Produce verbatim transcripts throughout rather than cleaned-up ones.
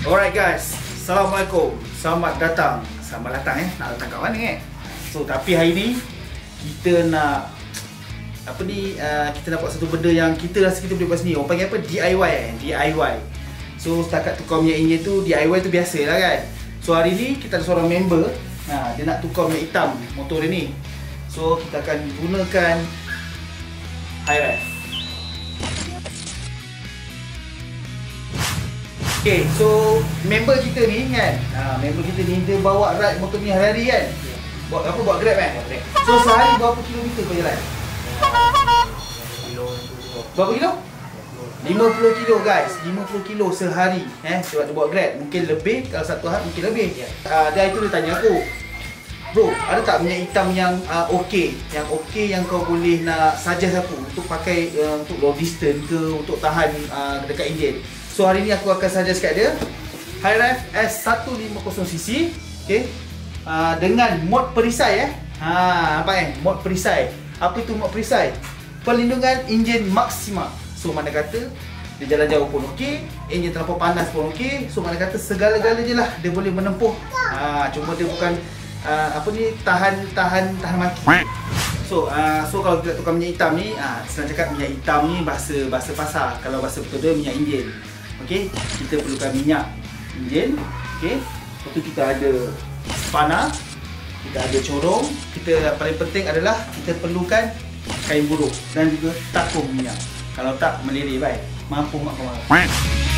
Alright guys, Assalamualaikum. Selamat datang. Selamat datang eh. Nak datang kat mana eh? So tapi hari ni kita nak apa ni uh, kita nak buat satu benda yang kita rasa kita boleh buat sendiri. Orang panggil apa? D I Y eh. D I Y. So setakat tukar minyak enjin tu D I Y tu biasa lah kan. So hari ni kita ada seorang member. Nah, dia nak tukar minyak hitam motor dia ni. So kita akan gunakan Hi-Ref. Okay, so member kita ni kan, ha, member kita ni dia bawa ride motor ni hari-hari kan. Buat apa? Buat Grab kan? So sehari berapa kilometer kau jalan? Berapa kilo? lima puluh kilo guys, lima puluh kilo sehari eh, sebab dia buat Grab. Mungkin lebih, kalau satu hari mungkin lebih. uh, Dia itu dia tanya aku, bro, ada tak minyak hitam yang uh, okey, yang okey yang kau boleh nak suggest aku untuk pakai uh, untuk long distance ke, untuk tahan uh, dekat enjin. So hari ni aku akan suggest kat dia Hi-Ref S seratus lima puluh cc, okay, uh, dengan mod perisai eh. Ha, apa eh? Mod perisai. Apa itu mod perisai? Perlindungan enjin maksima. So mana kata dia jalan jauh pun okey, enjin terlalu panas pun okey. So mana kata segala-galanya lah dia boleh menempuh. Ha, cuma dia bukan uh, apa ni tahan tahan tahan maki. So uh, so kalau kita tukar minyak hitam ni, uh, senang cakap minyak hitam ni bahasa bahasa pasar. Kalau bahasa betul dia minyak enjin. Okey, kita perlukan minyak enjin. Okey, lepas tu kita ada spana, kita ada corong. Kita paling penting adalah kita perlukan kain buruh dan juga takung minyak. Kalau tak melirik baik, mampu mak kau marah.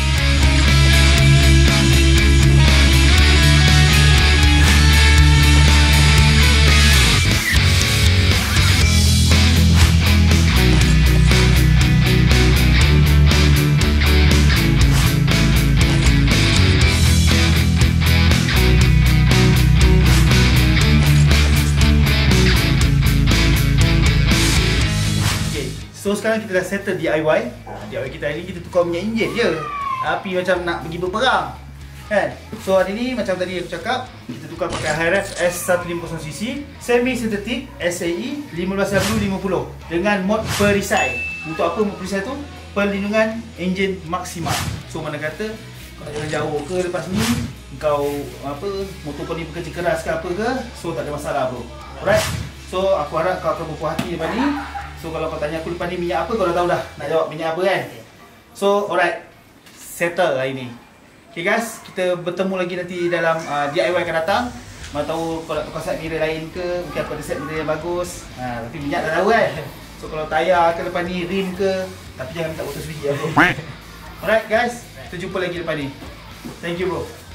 So sekarang kita dah settle D I Y. D I Y kita hari ni kita tukar minyak enjin je. Tapi macam nak pergi berperang kan. So hari ni macam tadi aku cakap, kita tukar pakai Hi-Ref S seratus lima puluh cc semi synthetic S A E lima belas lima puluh dengan mod perisai. Untuk apa mod perisai tu? Perlindungan enjin maksima. So mana kata kau jalan jauh ke lepas ni, kau apa motor kau ni bekerja keras ke apa ke, so tak ada masalah bro. Alright. So aku harap kau akan berpuas hati lepas ni. So kalau kau tanya aku lepas ni minyak apa, kau dah tahu dah nak jawab minyak apa kan. So alright, settle hari ni. Okay guys, kita bertemu lagi nanti dalam uh, D I Y akan datang. Mau tahu kau nak tukar set mirror lain ke, mungkin aku ada set mirror yang bagus. Ha, tapi minyak dah tahu kan. So kalau tayar ke lepas ni, rim ke, tapi jangan minta putus biji ya bro. Alright guys, kita jumpa lagi lepas ni. Thank you bro.